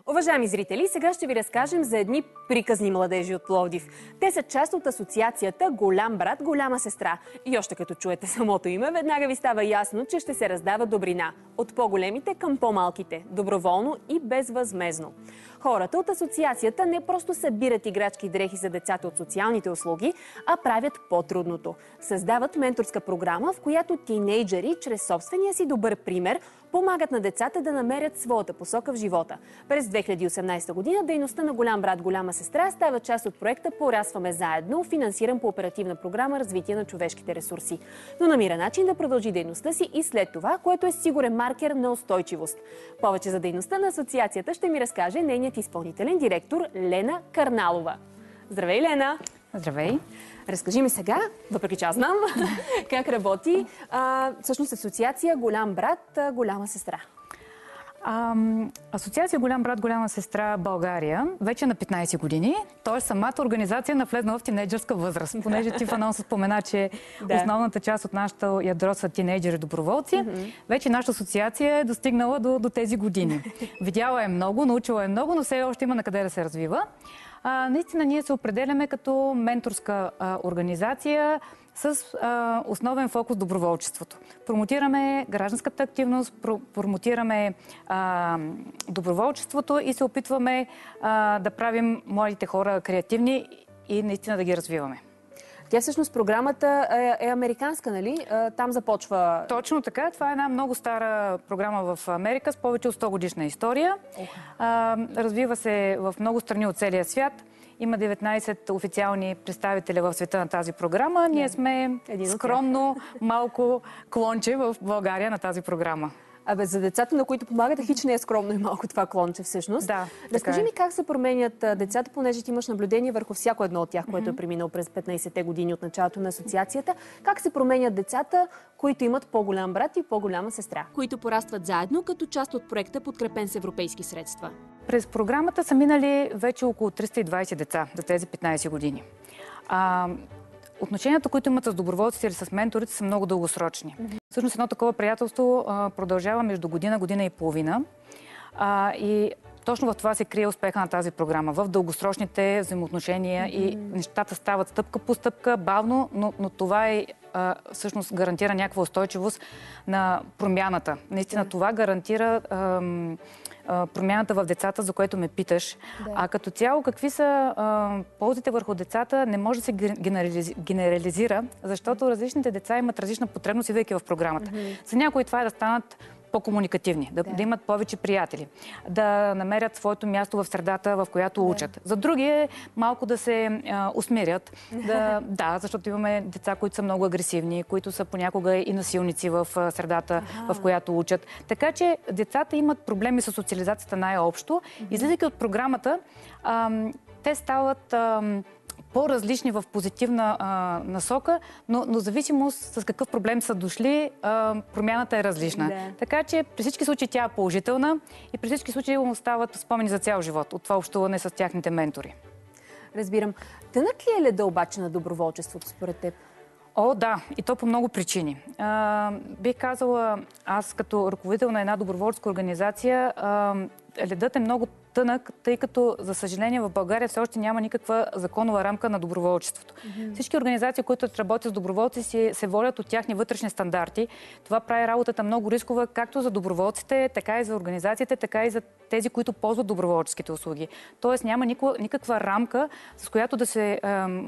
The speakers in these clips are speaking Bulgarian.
Уважаеми зрители, сега ще ви разкажем за едни приказни младежи от Пловдив. Те са част от асоциацията Голям брат, голяма сестра. И още като чуете самото име, веднага ви става ясно, че ще се раздава добрина. От по-големите към по-малките. Доброволно и безвъзмездно. Хората от асоциацията не просто събират играчки и дрехи за децата от социалните услуги, а правят по-трудното. Създават менторска програма, в която тинейджери, чрез собствения си добър пример, помагат на децата да намерят своята посока в живота. През 2018 година дейността на Голям брат, голяма сестра става част от проекта "Порастваме заедно", финансиран по оперативна програма "Развитие на човешките ресурси". Но намира начин да продължи дейността си и след това, което е сигурен маркер на устойчивост. Повече за дейността на асоциацията ще ми разкаже нейният изпълнителен директор Лена Карналова. Здравей, Лена! Здравей! Разкажи ми сега, въпреки че аз знам, как работи всъщност асоциация Голям брат, голяма сестра. Асоциация Голям брат, голяма сестра България вече на 15 години. Т.е. самата организация навлезна в тинейджърска възраст. Понеже ти в анонса спомена, че основната част от нашата ядро са тинейджери доброволци. Вече нашата асоциация е достигнала до тези години. Видяла е много, научила е много, но все още има на къде да се развива. Наистина ние се определяме като менторска организация с основен фокус доброволчеството. Промотираме гражданската активност, промотираме доброволчеството и се опитваме да правим младите хора креативни и наистина да ги развиваме. Тя всъщност програмата е американска, нали? Там започва... Точно така. Това е една много стара програма в Америка с повече от 100 годишна история. Развива се в много страни от целия свят. Има 19 официални представители в света на тази програма. Ние сме скромно малко клонче в България на тази програма. За децата, на които помагате, хич не е скромно и малко това клонче всъщност. Да, разкажи ми как се променят децата, понеже ти имаш наблюдение върху всяко едно от тях, което е преминало през 15-те години от началото на асоциацията. Как се променят децата, които имат по-голям брат и по-голяма сестра? Които порастват заедно като част от проекта, подкрепен с европейски средства. През програмата са минали вече около 320 деца за тези 15 години. Отношенията, които имат с доброволците или с менторите, са много дългосрочни. Всъщност едно такова приятелство продължава между година, година и половина. И точно в това се крие успеха на тази програма. В дългосрочните взаимоотношения и нещата стават стъпка по стъпка, бавно, но това всъщност гарантира някаква устойчивост на промяната. Наистина това гарантира промяната в децата, за което ме питаш. А като цяло, какви са ползите върху децата, не може да се генерализира, защото различните деца имат различна потребност, идвайки в програмата. За някои това е да станат по-комуникативни, да имат повече приятели, да намерят своето място в средата, в която учат. За други е малко да се усмирят. Защото имаме деца, които са много агресивни, които са понякога и насилници в средата, в която учат. Така че децата имат проблеми с социализацията най-общо. Излизайки от програмата, те стават по-различни в позитивна насока, но зависимост с какъв проблем са дошли, промяната е различна. Така че при всички случаи тя е положителна и при всички случаи остават спомени за цял живот от това общуване с тяхните ментори. Разбирам. Тънък ли е леда обаче на доброволчеството според теб? О, да. И то по много причини. Бих казала, аз като ръководител на една доброволческа организация, ледът е много тънък, тъй като, за съжаление, в България все още няма никаква законова рамка на доброволчеството. Всички организации, които работят с доброволци, се водят от тяхни вътрешни стандарти. Това прави работата много рискова, както за доброволците, така и за организациите, така и за тези, които ползват доброволческите услуги. Тоест няма никаква рамка, с която да се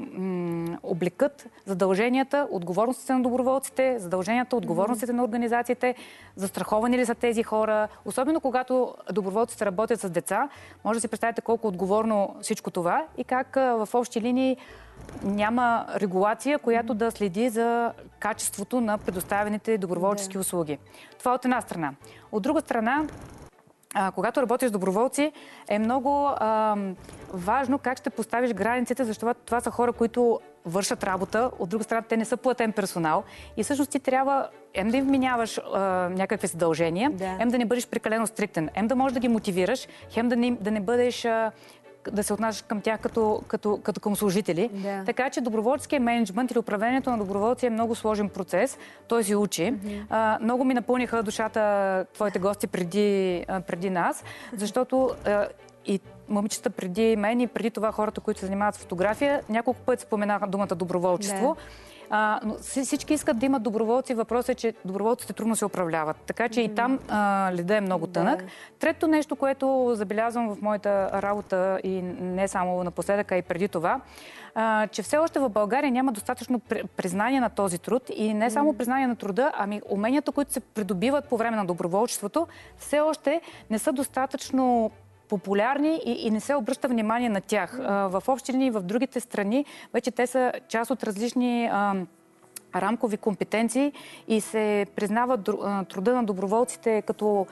облекат задълженията, отговорностите на доброволците, задълженията, отговорностите на организациите, застраховани ли са тези хора, особено когато доброволците работят с деца. Може да си представите колко отговорно всичко това и как в общи линии няма регулация, която да следи за качеството на предоставените доброволчески услуги. Това от една страна. От друга страна, когато работиш с доброволци, е много важно как ще поставиш границите, защото това са хора, които вършат работа, от друга страна те не са платен персонал и всъщност ти трябва да им вменяваш някакви задължения, да не бъдеш прекалено стриктен, да можеш да ги мотивираш, да не бъдеш да се отнасяш към тях като към служители. Така че доброволческия мениджмънт или управлението на доброволци е много сложен процес. Той се учи. Много ми напълниха душата твоите гости преди нас, защото и момичета преди мен и преди това хората, които се занимават с фотография, няколко пъти споменаха думата доброволчество. Но всички искат да имат доброволци. Въпросът е, че доброволците трудно се управляват. Така че и там ледът е много тънък. Трето нещо, което забелязвам в моята работа и не само напоследък, а и преди това, че все още в България няма достатъчно признание на този труд и не само признание на труда, ами уменията, които се придобиват по време на доброволчеството, все още не са достатъчно популярни и не се обръща внимание на тях. В общи линии в другите страни вече те са част от различни рамкови компетенции и се признава труда на доброволците като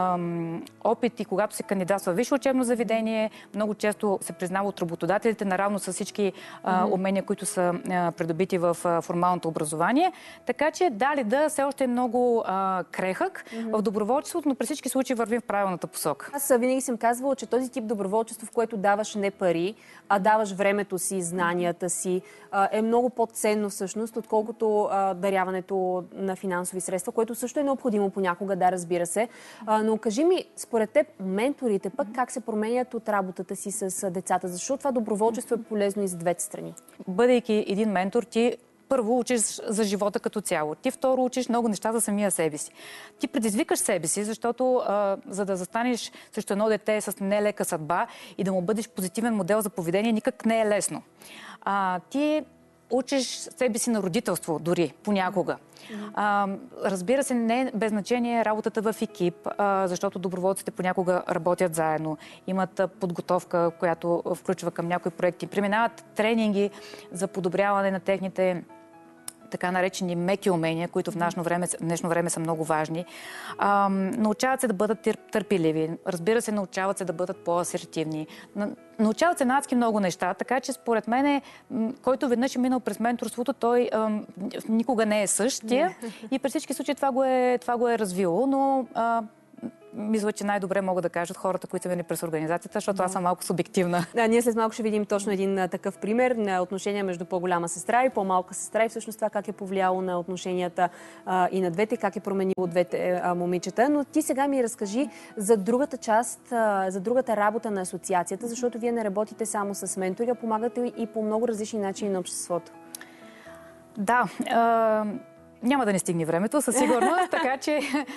опит и когато се кандидатства в висше учебно заведение, много често се признава от работодателите, наравно с всички умения, които са придобити в формалното образование. Така че да, все още е много крехък в доброволчеството, но при всички случаи вървим в правилната посока. Аз винаги съм казвала, че този тип доброволчество, в което даваш не пари, а даваш времето си, знанията си, е много по-ценно всъщност, отколкото даряването на финансови средства, което също е необходимо понякога, да, разбира се. Но кажи ми, според теб, менторите пък как се променят от работата си с децата? Защото това доброволчество е полезно и за двете страни. Бъдейки един ментор, ти първо учиш за живота като цяло. Ти второ учиш много неща за самия себе си. Ти предизвикаш себе си, защото за да застанеш срещу едно дете с нелека съдба и да му бъдеш позитивен модел за поведение, никак не е лесно. Ти учиш себе си на родителство дори, понякога. Разбира се, не е без значение работата в екип, защото доброволците понякога работят заедно, имат подготовка, която включва към някои проекти, преминават тренинги за подобряване на техните така наречени меки умения, които в днешно време са много важни. Научават се да бъдат търпеливи. Разбира се, научават се да бъдат по-асертивни. Научават се на адски много неща, така че според мен, който веднъж е минал през менторството, той никога не е същия. И при всички случаи това го е развило, но мисля, че най-добре могат да кажат хората, които са минали през организацията, защото аз съм малко субективна. Ние след малко ще видим точно един такъв пример на отношения между по-голяма сестра и по-малка сестра и всъщност това как е повлияло на отношенията и на двете, как е променило двете момичета. Но ти сега ми разкажи за другата част, за другата работа на асоциацията, защото вие не работите само с ментори, а помагате и по много различни начини на обществото. Да, няма да не стигне времето, със сигурност, така че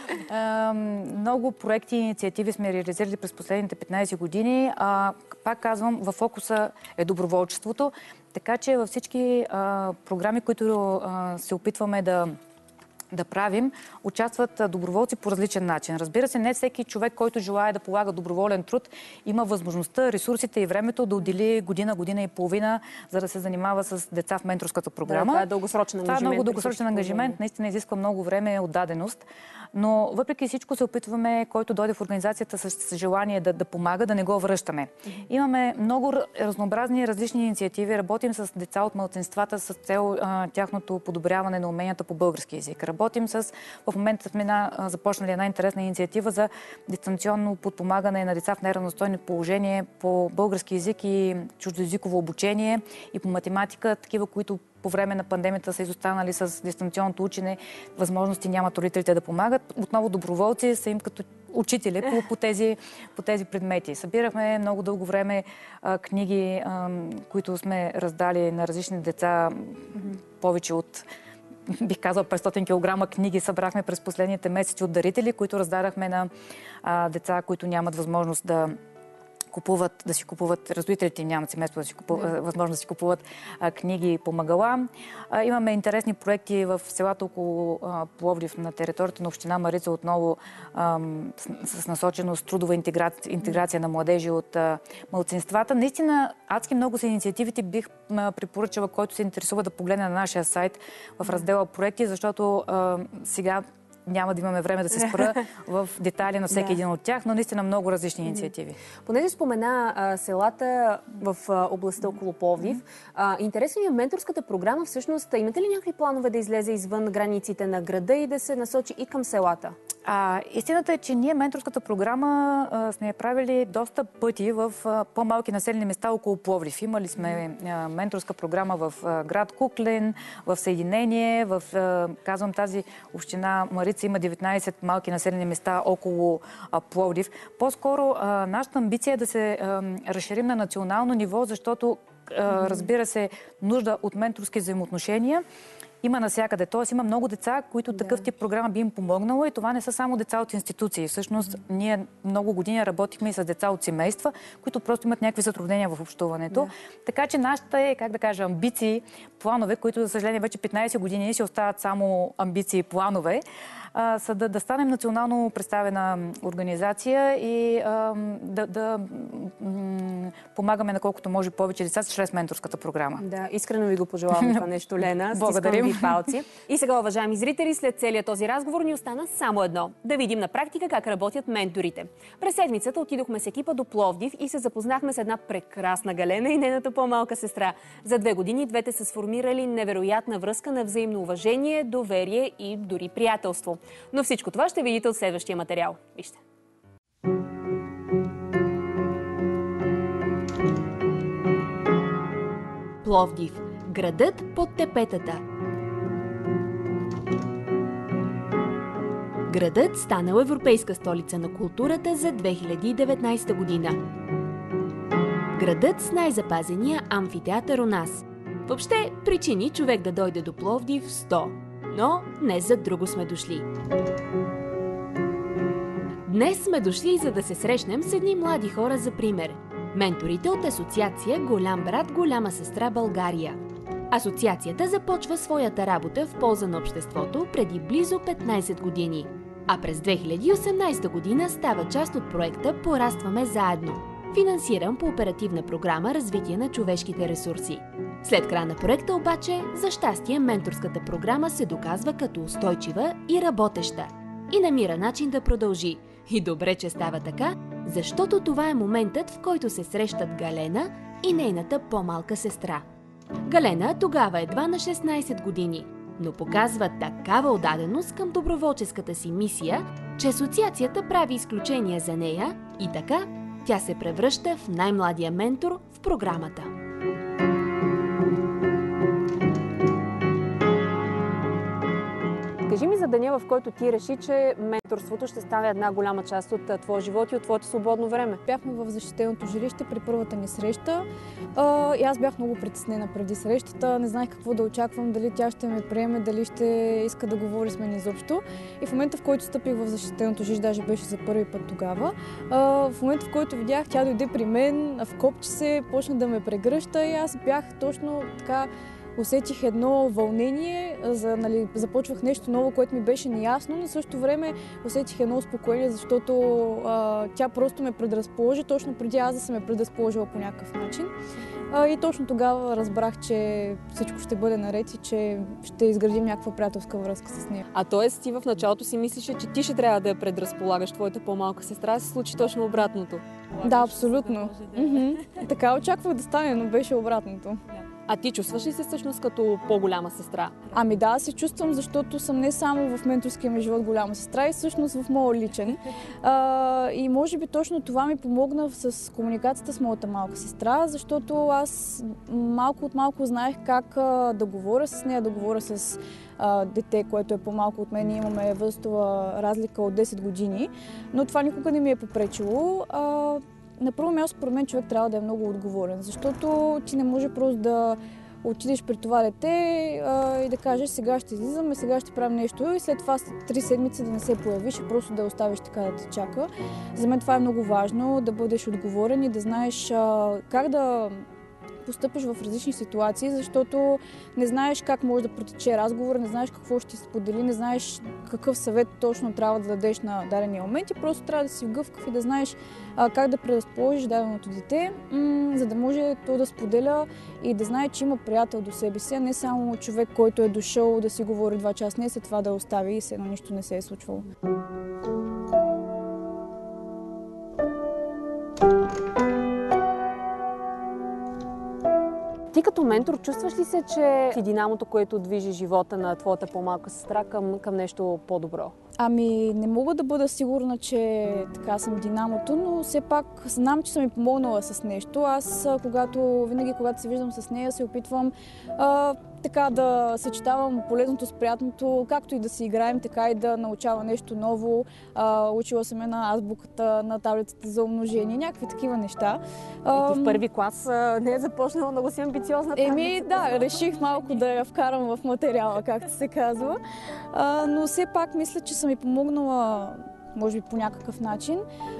много проекти и инициативи сме реализирали през последните 15 години. Пак казвам, в фокуса е доброволчеството, така че във всички програми, които се опитваме да правим, участват доброволци по различен начин. Разбира се, не всеки човек, който желае да полага доброволен труд, има възможността, ресурсите и времето да отдели година и половина, за да се занимава с деца в менторската програма. Това е дългосрочен ангажимент. Това е много дългосрочен ангажимент, наистина изисква много време и отдаденост. Но въпреки всичко се опитваме, който дойде в организацията с желание да помага, да не го връщаме. Имаме много разнообразни различни инициативи. Работим с деца от малцинствата с цел тяхното подобряване на уменията по български език. Работим в момента сме започнали една интересна инициатива за дистанционно подпомагане на деца в неравностойно положение по български език и чуждоезиково обучение и по математика, такива, които по време на пандемията са изостанали с дистанционното учене, възможности нямат родителите да помагат. Отново доброволци са им като учители по тези предмети. Събирахме много дълго време книги, които сме раздали на различни деца, повече от, бих казал, 500 кг книги събрахме през последните месеци от дарители, които раздадахме на деца, които нямат възможност да си купуват, родителите им нямат семейство възможност да си купуват книги и помагала. Имаме интересни проекти в селата около Пловдив на територията на община Марица, отново с насоченост трудова интеграция на младежи от малцинствата. Наистина, адски много са инициативите. Бих препоръчала, който се интересува, да погледне на нашия сайт в раздела проекти, защото сега няма да имаме време да се спра в детайли на всеки един от тях, но наистина много различни инициативи. Понеже спомена селата в областта около Пловдив, интересно ми е менторската програма. Всъщност, имате ли някакви планове да излезе извън границите на града и да се насочи и към селата? Истината е, че ние менторската програма сме я правили доста пъти в по-малки населени места около Пловдив. Имали сме менторска програма в град Куклен, в Съединение, казвам тази община Марица има 19 малки населени места около Пловдив. По-скоро нашата амбиция е да се разширим на национално ниво, защото разбира се, нужда от менторски взаимоотношения има навсякъде. Тоест има много деца, които такъв тип програма би им помогнала и това не са само деца от институции. Всъщност ние много години работихме и с деца от семейства, които просто имат някакви затруднения в общуването. Така че нашите, как да кажа, амбиции, планове, които за съжаление вече 15 години си остават само амбиции и планове, са да станем национално представена организация и да помагаме на колкото може повече деца чрез менторската програма. Да, искрено ви го пожелавам това нещо, Лена. Благодарим. Ви палци. И сега, уважаеми зрители, след целият този разговор ни остана само едно. Да видим на практика как работят менторите. През седмицата отидохме с екипа до Пловдив и се запознахме с една прекрасна Галена и нейната по-малка сестра. За 2 години двете са сформирали невероятна връзка на взаимно уважение, доверие и дори приятелство. Но всичко това ще видите от следващия материал. Вижте. Пловдив. Градът под тепетата. Градът станал европейска столица на културата за 2019 година. Градът с най-запазения амфитеатър у нас. Въобще, причини човек да дойде до Пловдив 100. Но не за друго сме дошли. Днес сме дошли, за да се срещнем с едни млади хора за пример. Менторите от асоциация Голям брат, голяма сестра България. Асоциацията започва своята работа в полза на обществото преди близо 15 години. А през 2018 година става част от проекта "Порастваме заедно", финансиран по оперативна програма "Развитие на човешките ресурси". След края на проекта обаче, за щастие, менторската програма се доказва като устойчива и работеща. И намира начин да продължи. И добре, че става така, защото това е моментът, в който се срещат Галена и нейната по-малка сестра. Галена тогава едва на 16 години, но показва такава отдаденост към доброволческата си мисия, че асоциацията прави изключение за нея и така тя се превръща в най-младия ментор в програмата. Кажи ми за деня, в който ти реши, че менторството ще стане една голяма част от твоя живот и от твоето свободно време. Бяхме в защитеното жилище при първата ни среща и аз бях много притеснена преди срещата. Не знаех какво да очаквам, дали тя ще ме приеме, дали ще иска да говори с мен изобщо. И в момента, в който стъпих в защитеното жилище, даже беше за първи път тогава, в момента, в който видях, тя дойде при мен, вкопчи се, почна да ме прегръща и аз бях точно така. Усетих едно вълнение, започвах нещо ново, което ми беше неясно, но в същото време усетих едно успокоение, защото тя просто ме предразположи, точно преди аз да съм ме предразположила по някакъв начин. И точно тогава разбрах, че всичко ще бъде наред и че ще изградим някаква приятелска връзка с нея. А т.е. ти в началото си мислеше, че ти ще трябва да я предразполагаш, твоята по-малка сестра, се случи точно обратното. Да, абсолютно. Така очаквах да стане, но беше обратното. А ти чувстваш ли се всъщност като по-голяма сестра? Ами да, се чувствам, защото съм не само в менторския ми живот голяма сестра, и всъщност в моя личен. И може би точно това ми помогна с комуникацията с моята малка сестра, защото аз малко от малко знаех как да говоря с нея, да говоря с дете, което е по-малко от мен. Имаме възрастова разлика от 10 години, но това никога не ми е попречило. На първо място, според мен, човек трябва да е много отговорен, защото ти не може просто да отидеш при това дете и да кажеш: сега ще излизаме, сега ще правим нещо, и след това 3 седмици да не се появиш и просто да я оставиш така да те чака. За мен това е много важно, да бъдеш отговорен и да знаеш как да постъпиш в различни ситуации, защото не знаеш как може да протече разговор, не знаеш какво ще сподели, не знаеш какъв съвет точно трябва да дадеш на дадения момент и просто трябва да си гъвкав и да знаеш как да предразположиш даденото дете, за да може то да споделя и да знае, че има приятел до себе си, а не само човек, който е дошъл да си говори 2 часа, не след това да остави и все едно нищо не се е случвало. Ти като ментор чувстваш ли се, че си динамото, което движи живота на твоята по-малка сестра към нещо по-добро? Ами, не мога да бъда сигурна, че така съм динамото, но все пак знам, че съм ми помогнала с нещо. Аз, винаги когато се виждам с нея, се опитвам така да съчетавам полезното с приятното, както и да си играем, така и да научава нещо ново. Учила съм на азбуката, на таблицата за умножение, някакви такива неща. Ти в първи клас не е започнала много си амбициозна таблица. Да, реших малко да я вкарам в материала, както се казва. Но все пак мисля, че съм ми помогнала, може би по някакъв начин.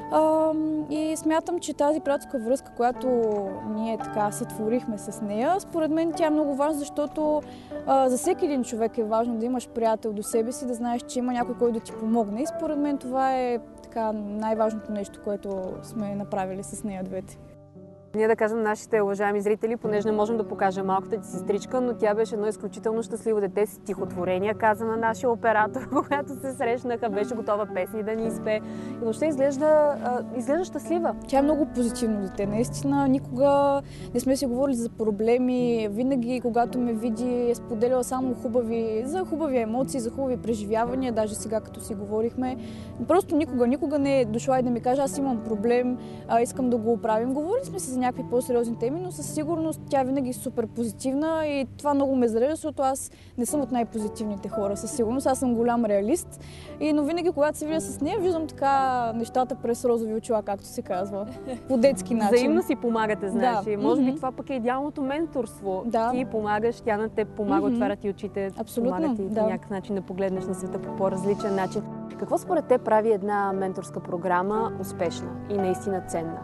И смятам, че тази приятелска връзка, която ние така сътворихме с нея, според мен тя е много важна, защото за всеки един човек е важно да имаш приятел до себе си, да знаеш, че има някой, който да ти помогне. И според мен това е така най-важното нещо, което сме направили с нея двете. Ние да кажем нашите уважаеми зрители, понеже не можем да покажем малката ти сестричка, но тя беше едно изключително щастливо дете с стихотворения, каза на нашия оператор, когато се срещнаха, беше готова песни да ни изпее. И въобще изглежда щастлива. Тя е много позитивно дете. Наистина, никога не сме си говорили за проблеми. Винаги, когато ме види, е споделяла само хубави емоции, за хубави преживявания. Даже сега, като си говорихме. Просто никога не е дошла и да ми каже, аз имам проблем, искам да го оправим. Говорили сме за някакви по-сериозни теми, но със сигурност тя винаги е супер позитивна и това много ме зарежда, защото аз не съм от най-позитивните хора. Със сигурност аз съм голям реалист, но винаги, когато се видя с нея, виждам така нещата през розови очила, както се казва, по детски начин. Взаимно си помагате, знаеш. Да. Може би това пък е идеалното менторство. Да. Ти помагаш, тя на теб помага, отваря ти очите, помага ти по някакъв начин да погледнеш на света по по-различен начин. Какво според те прави една менторска програма успешна и наистина ценна?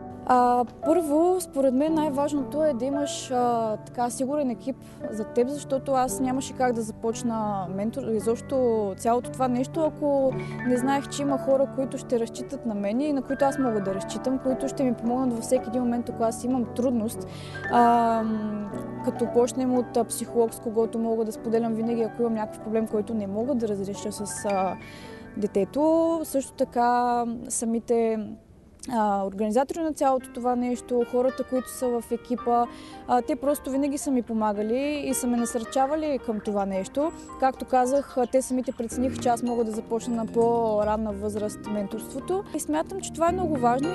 Първо, според мен най-важното е да имаш така сигурен екип за теб, защото аз нямаше как да започна ментор. Изобщо цялото това нещо, ако не знаех, че има хора, които ще разчитат на мен и на които аз мога да разчитам, които ще ми помогнат във всеки един момент, ако аз имам трудност. Като почнем от психолог, с когото мога да споделям винаги, ако имам някакъв проблем, който не мога да разреша с детето. Също така самите организатори на цялото това нещо, хората, които са в екипа, те просто винаги са ми помагали и са ме насърчавали към това нещо. Както казах, те самите прецениха, че аз мога да започна на по-ранна възраст менторството и смятам, че това е много важно.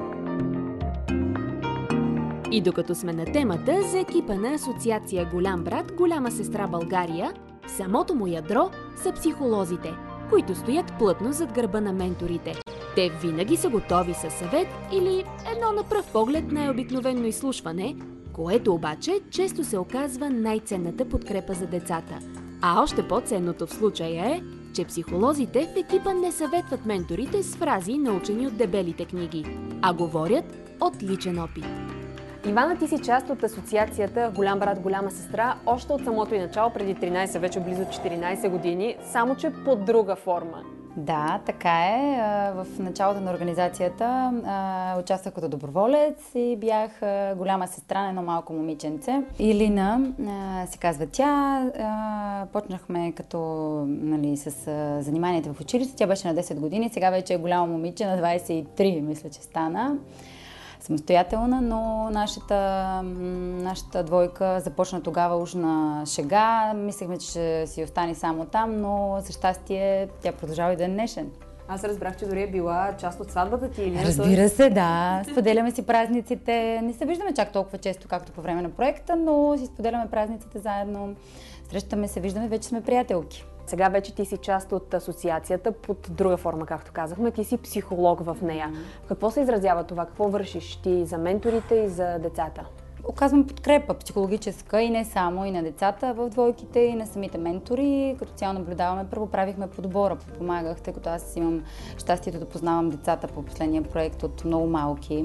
И докато сме на темата за екипа на Асоциация Голям брат, Голяма сестра България, в самото му ядро са психолозите, които стоят плътно зад гърба на менторите. Те винаги са готови със съвет или едно на пръв поглед най-обикновено изслушване, което обаче често се оказва най-ценната подкрепа за децата. А още по-ценното в случая е, че психолозите в екипа не съветват менторите с фрази, научени от дебелите книги, а говорят от личен опит. Ивана, ти си част от асоциацията Голям брат, Голяма сестра още от самото и начало, преди 13, вече близо 14 години, само че под друга форма. Да, така е. В началото на организацията участвах като доброволец и бях голяма сестра на едно малко момиченце. Илина се казва тя. Почнахме като с заниманията в училище. Тя беше на 10 години, сега вече е голямо момиче, на 23, мисля, че стана. Самостоятелна, но нашата двойка започна тогава уж на шега. Мислехме, че ще си остане само там, но за щастие тя продължава и ден днешен. Аз разбрах, че дори е била част от сватбата ти, или? Разбира се, да. Споделяме си празниците. Не се виждаме чак толкова често, както по време на проекта, но си споделяме празниците заедно. Срещаме се, виждаме, вече сме приятелки. Сега вече ти си част от асоциацията под друга форма, както казахме. Ти си психолог в нея. Какво се изразява това? Какво вършиш ти за менторите и за децата? Оказвам подкрепа психологическа и не само, и на децата в двойките, и на самите ментори. Като цяло наблюдаваме, първо правихме подбора, помагах, тъй като аз имам щастието да познавам децата по последния проект от много малки.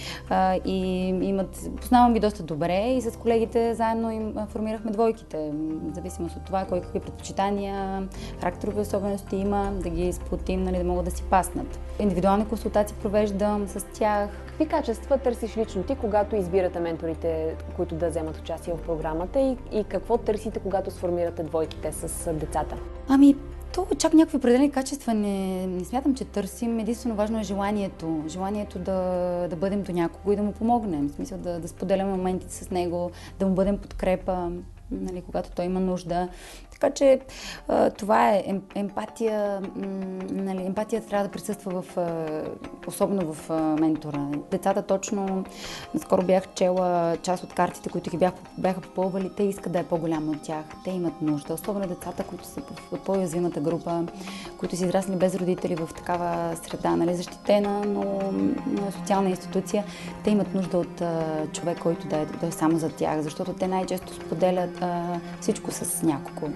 Познавам ги доста добре и с колегите заедно им формирахме двойките. В зависимост от това, кой какви предпочитания, характерови особености има, да ги сплотим, да могат да си паснат. Индивидуални консултации провеждам с тях. Какви качества търсиш лично ти, когато избирате менторите, които да вземат участие в програмата и какво търсите, когато сформирате двойките с децата? То чак някакви определени качества не смятам, че търсим. Единствено важно е желанието. Желанието да бъдем до някого и да му помогнем. В смисъл да споделяме моментите с него, да му бъдем подкрепа, нали, когато той има нужда. Така че това е емпатия. Нали, емпатията трябва да присъства особено в ментора. Децата точно, наскоро бях чела част от картите, които ги бяха попълвали, те искат да е по-голямо от тях. Те имат нужда. Особено децата, които са от по-уязвимата група, които са израсли без родители в такава среда, нали, защитена, но социална институция. Те имат нужда от човек, който да е само за тях, защото те най-често споделят всичко с някого.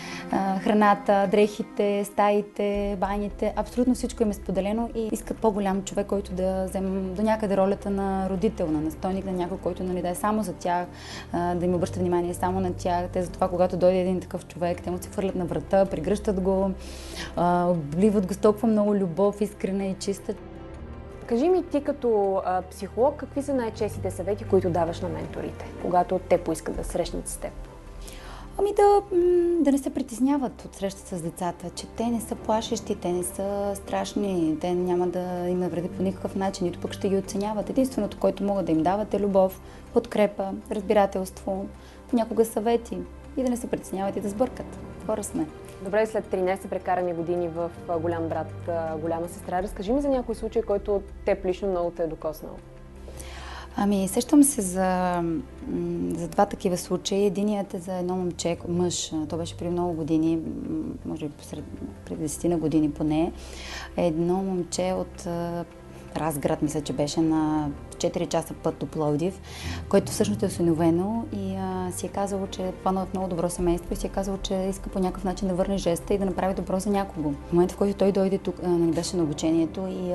Храната, дрехите, стаите, баните, абсолютно всичко им е споделено и искат по-голям човек, който да вземе до някъде ролята на родител, на настойник, на някой, който, нали, да е само за тях, да им обръща внимание само на тях. Те затова, когато дойде един такъв човек, те му се хвърлят на врата, прегръщат го, обливат го с толкова много любов, искрена и чиста. Кажи ми ти като психолог, какви са най-честите съвети, които даваш на менторите, когато те поискат да срещнат с теб? Ами да не се притесняват от среща с децата, че те не са плашещи, те не са страшни, те няма да им навреди по никакъв начин, нито пък ще ги оценяват. Единственото, което могат да им дават е любов, подкрепа, разбирателство, понякога съвети и да не се притесняват и да сбъркат. Хора сме. Добре, след 13 прекарани години в Голям брат, Голяма сестра, разкажи ми за някой случай, който теб лично много те е докоснал. Ами, сещам се за два такива случаи. Единият е за едно момче, мъж, то беше преди много години, може би преди 10 години поне. Едно момче от Разград, мисля, че беше на 4 часа път до Пловдив, който всъщност е осиновено и си е казало, че планува в много добро семейство и си е казало, че иска по някакъв начин да върне жеста и да направи добро за някого. В момента, в който той дойде тук, беше на обучението и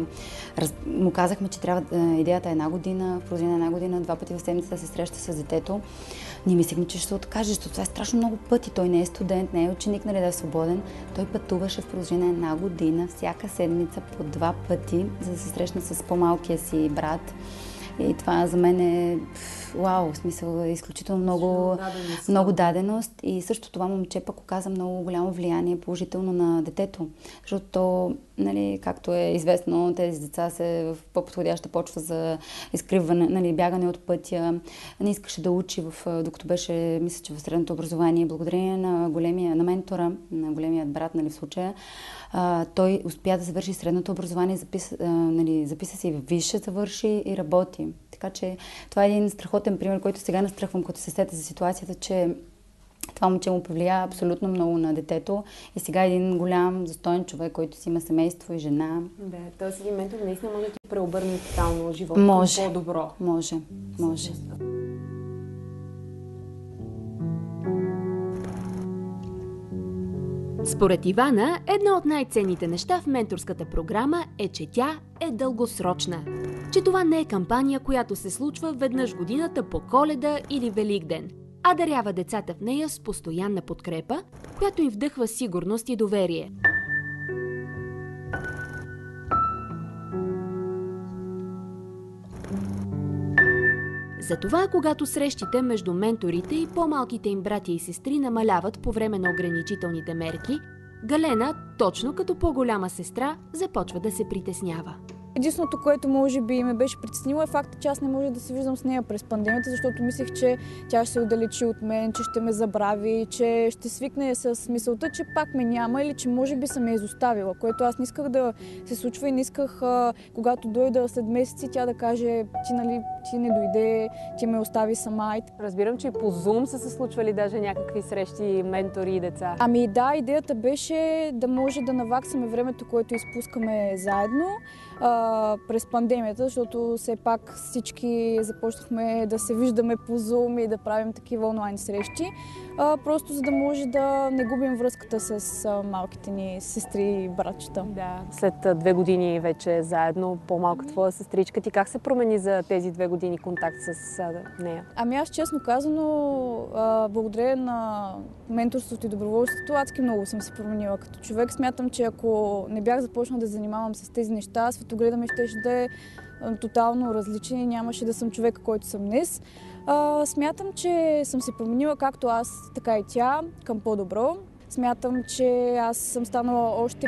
му казахме, че идеята е една година, в продължение на една година, 2 пъти в седмицата да се среща с детето. Ние мислихме, че ще се откаже, защото това е страшно много пъти. Той не е студент, не е ученик, нали, да е свободен. Той пътуваше в продължение на една година, всяка седмица по 2 пъти, за да се срещне с по-малкия си брат. И това за мен е вау, в смисъл е изключително много даденост. И също това момче пък оказа много голямо влияние положително на детето. Защото, нали, както е известно, тези деца се в по-подходяща почва за изкриване, нали, бягане от пътя. Не искаше да учи, докато беше, мисля, че в средното образование. Благодарение на ментора, на големият брат, нали, в случая, той успя да завърши средното образование, записа се и в висше, завърши и работи. Така че това е един страхотен пример, който сега настръхвам, като се сета за ситуацията, че това момче му повлия абсолютно много на детето и сега е един голям, достоен човек, който си има семейство и жена. Да, този един ментор наистина може да ти преобърне тотално живота към по-добро. Може. Според Ивана, едно от най-ценните неща в менторската програма е, че тя е дългосрочна. Че това не е кампания, която се случва веднъж годината по Коледа или Великден, а дарява децата в нея с постоянна подкрепа, която им вдъхва сигурност и доверие. Затова, когато срещите между менторите и по-малките им братя и сестри намаляват по време на ограничителните мерки, Галена, точно като по-голяма сестра, започва да се притеснява. Единственото, което може би ме беше притеснило е факта, че аз не може да се виждам с нея през пандемията, защото мислех, че тя ще се отдалечи от мен, че ще ме забрави, че ще свикне с мисълта, че пак ме няма или че може би съм я изоставила, което аз не исках да се случва и не исках, когато дойда след месеци, тя да каже, ти не дойде, ти ме остави сама. Разбирам, че и по Zoom са се случвали даже някакви срещи, ментори и деца. Ами да, идеята беше да може да наваксаме времето, което изпускаме заедно през пандемията, защото все пак всички започнахме да се виждаме по Zoom и да правим такива онлайн срещи, просто за да може да не губим връзката с малките ни сестри и братчета. Да, след 2 години вече заедно, по-малка твоя сестричка, ти как се промени за тези 2 години контакт с нея? Ами аз честно казано, благодарение на менторството и доброволството, адски много съм се променила като човек. Смятам, че ако не бях започнала да занимавам с тези неща, светогледът ми щеше да е тотално различен и нямаше да съм човека, който съм днес. Смятам, че съм се променила както аз, така и тя, към по-добро. Смятам, че аз съм станала още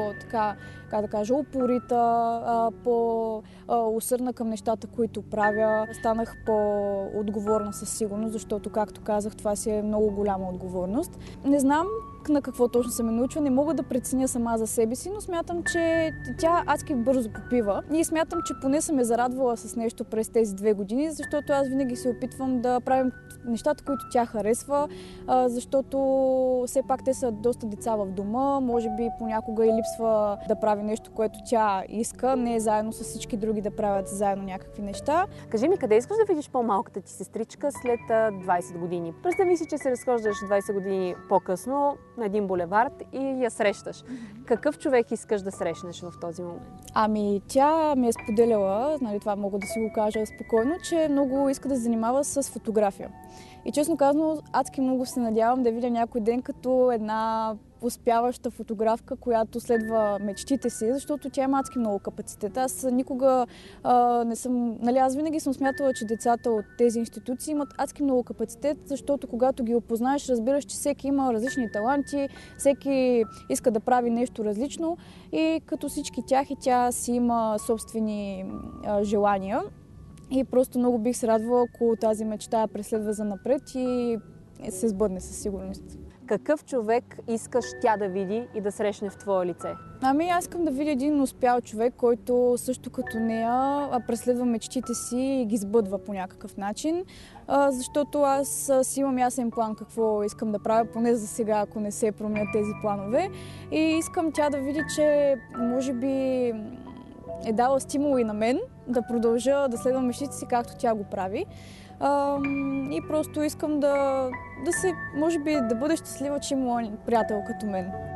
упорита, по-усърдна към нещата, които правя. Станах по-отговорна със сигурност, защото, както казах, това си е много голяма отговорност. Не знам на какво точно се ме научва, не мога да преценя сама за себе си, но смятам, че тя адски бързо попива. И смятам, че поне съм я зарадвала с нещо през тези 2 години, защото аз винаги се опитвам да правим нещата, които тя харесва, защото все пак те са доста деца в дома, може би понякога и липсва да прави нещо, което тя иска, не заедно с всички други да правят заедно някакви неща. Кажи ми, къде искаш да видиш по-малката ти сестричка след 20 години? Представи си, че се разхождаш 20 години по-късно на един булевард и я срещаш. Какъв човек искаш да срещнеш в този момент? Ами, тя ми е споделяла, нали, това мога да си го кажа спокойно, че много иска да се занимава с фотография. И честно казано, адски много се надявам да видя някой ден като една успяваща фотографка, която следва мечтите си, защото тя има адски много капацитет. Аз никога не съм... Нали, аз винаги съм смятала, че децата от тези институции имат адски много капацитет, защото когато ги опознаеш, разбираш, че всеки има различни таланти, всеки иска да прави нещо различно и като всички тях и тя си има собствени желания. И просто много бих се радвала, ако тази мечта я преследва занапред и се сбъдне със сигурност. Какъв човек искаш тя да види и да срещне в твое лице? Ами аз искам да видя един успял човек, който също като нея преследва мечтите си и ги сбъдва по някакъв начин. Защото аз си имам ясен план какво искам да правя, поне за сега, ако не се променят тези планове. И искам тя да види, че може би е дала стимул и на мен да продължа да следвам мечтите си, както тя го прави. И просто искам да се, може би, да бъде щастлива, че има приятел като мен.